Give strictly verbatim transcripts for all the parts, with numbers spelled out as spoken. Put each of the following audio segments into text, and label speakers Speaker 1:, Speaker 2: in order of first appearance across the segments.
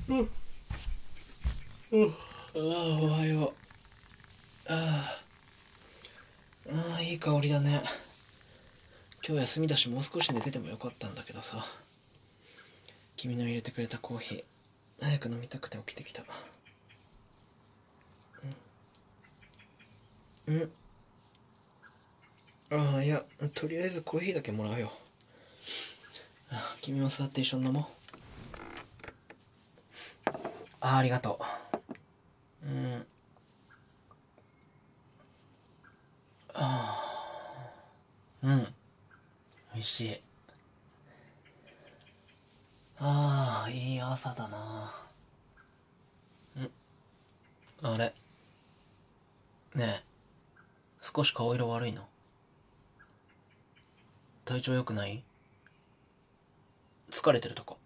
Speaker 1: うん。うん。ああ、おはよう。ああ、ああ、いい香りだね。今日休みだしもう少し寝ててもよかったんだけどさ。君の入れてくれたコーヒー、早く飲みたくて起きてきた。うん。うん。ああ、いや、とりあえずコーヒーだけもらうよ。君も座って一緒に飲もう。ああ、ありがとう。うん。ああ、うん。美味しい。ああ、いい朝だな。んあれ、ねえ、少し顔色悪いの？体調良くない？疲れてるとか？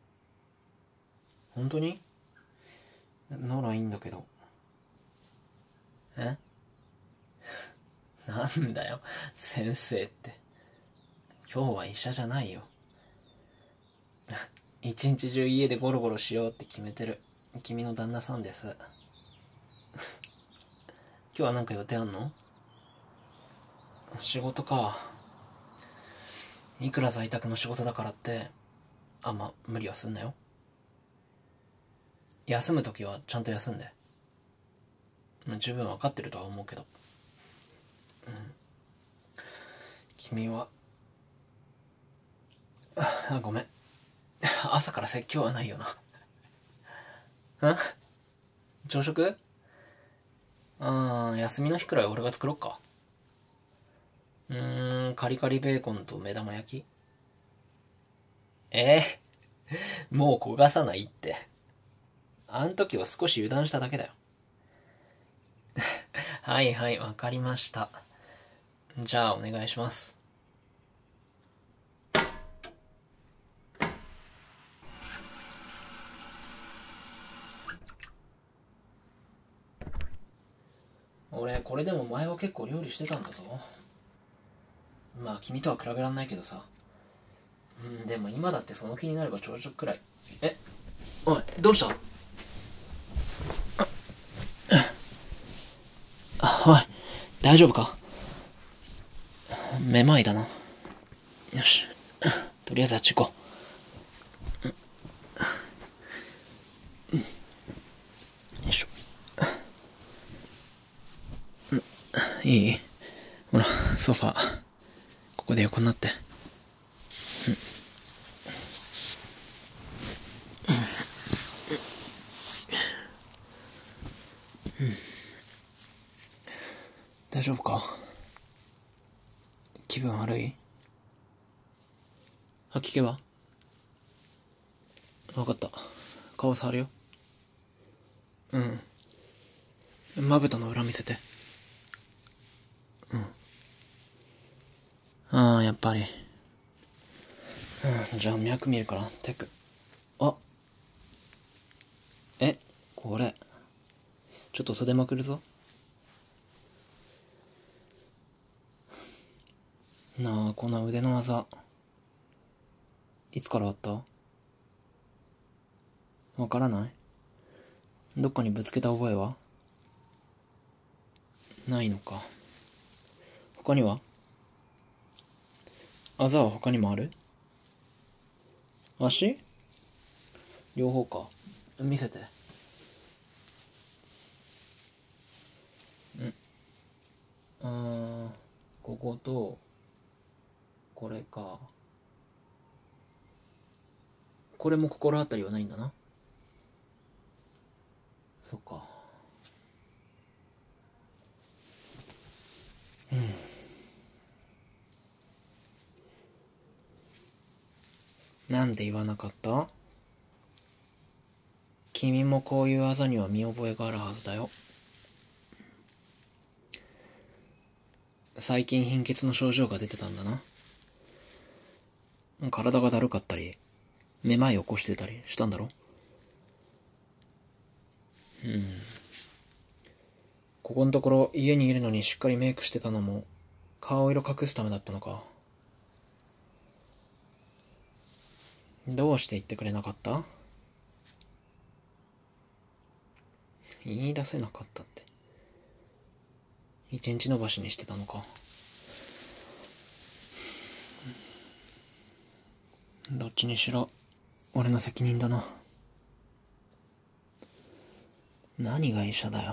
Speaker 1: 本当に？ならいいんだけど。え？なんだよ、先生って。今日は医者じゃないよ。一日中家でゴロゴロしようって決めてる君の旦那さんです。今日はなんか予定あんの？仕事か。いくら在宅の仕事だからってあんま無理はすんなよ。休むときはちゃんと休んで。十分わかってるとは思うけど。うん、君はあ、ごめん、朝から説教はないよな。ん？朝食？あー、休みの日くらい俺が作ろっか。うーん、カリカリベーコンと目玉焼き。えー、もう焦がさないって。あん時は少し油断しただけだよ。はいはい、わかりました。じゃあお願いします。俺これでも前は結構料理してたんだぞ。まあ君とは比べらんないけどさ。うん、でも今だってその気になれば朝食くらい。え、おい、どうした？あ、おい、大丈夫か？めまいだな。よし、とりあえずあっち行こう。よいしょ。いい？ほら、ソファー。ここで横になって。大丈夫か？気分悪い？吐き気は？分かった。顔触るよ。うん。まぶたの裏見せて。うん。ああ、やっぱり。うん、じゃあ脈見るから、テク。あ、え、これ。ちょっと袖まくるぞ。なあ、こんな腕の技。いつからあった？わからない？どっかにぶつけた覚えは？ないのか。他には？あざは他にもある？足？両方か。見せて。んあー、ここと、これか。これも心当たりはないんだな。そっか。うん。なんで言わなかった？君もこういうあざには見覚えがあるはずだよ。最近貧血の症状が出てたんだな。体がだるかったり、めまい起こしてたりしたんだろ？うん。ここのところ家にいるのにしっかりメイクしてたのも顔色隠すためだったのか。どうして言ってくれなかった？ 言い出せなかったって。一日延ばしにしてたのか。どっちにしろ俺の責任だな。何が医者だよ。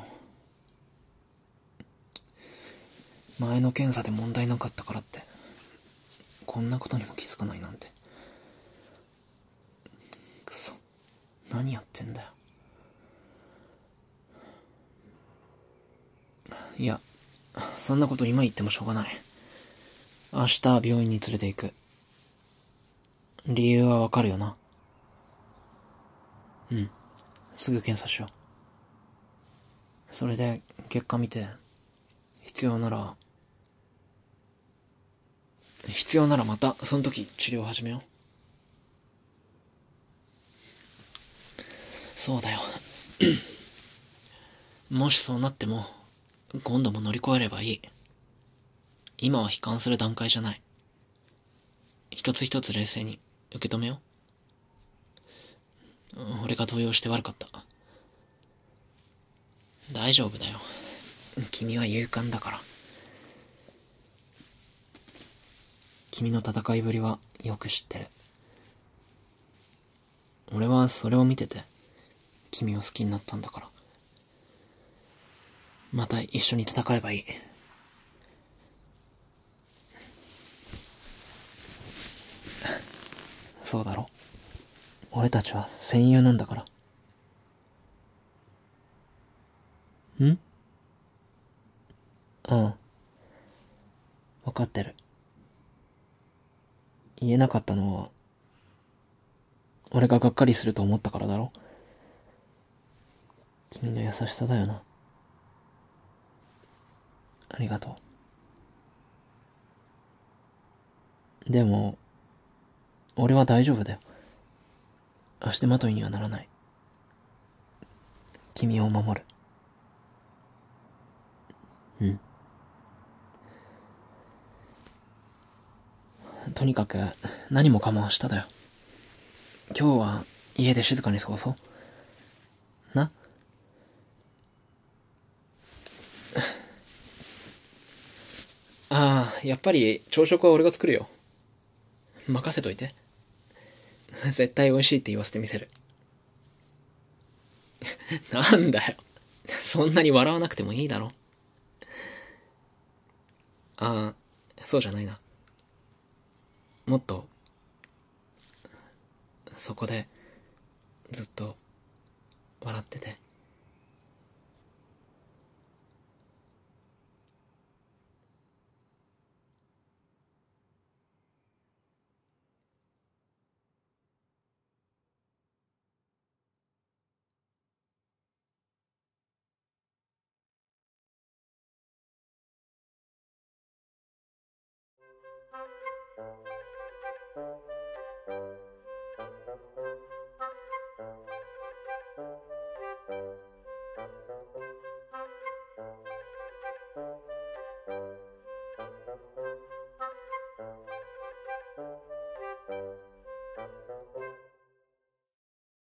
Speaker 1: 前の検査で問題なかったからってこんなことにも気づかないなんて。くそ、何やってんだよ。いや、そんなこと今言ってもしょうがない。明日病院に連れて行く。理由はわかるよな。うん、すぐ検査しよう。それで結果見て、必要なら必要ならまたその時治療を始めよう。そうだよもしそうなっても今度も乗り越えればいい。今は悲観する段階じゃない。一つ一つ冷静に受け止めよう。俺が動揺して悪かった。大丈夫だよ。君は勇敢だから。君の戦いぶりはよく知ってる。俺はそれを見てて君を好きになったんだから。また一緒に戦えばいい。そうだろ。俺たちは戦友なんだから。ん？うん。分かってる。言えなかったのは俺ががっかりすると思ったからだろ。君の優しさだよな。ありがとう。でも俺は大丈夫だよ。足手まといにはならない。君を守る。うん。とにかく何もかも明日だよ。今日は家で静かに過ごそうな。ああ、やっぱり朝食は俺が作るよ。任せといて。絶対美味しいって言わせてみせる。なんだよ、そんなに笑わなくてもいいだろ。ああ、そうじゃないな。もっとそこでずっと笑ってて。